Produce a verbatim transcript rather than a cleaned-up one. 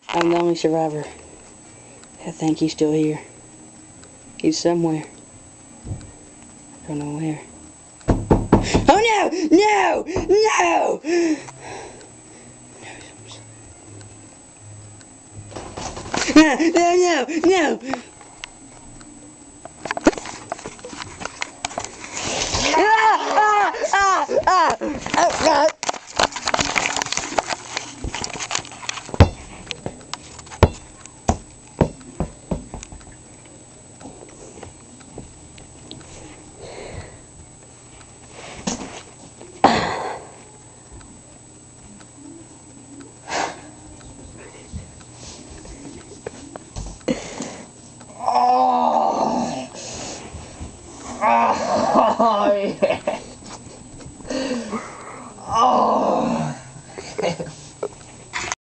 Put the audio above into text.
I'm the only survivor. I think he's still here. He's somewhere. I don't know where. Oh no! No! No! No! No! No!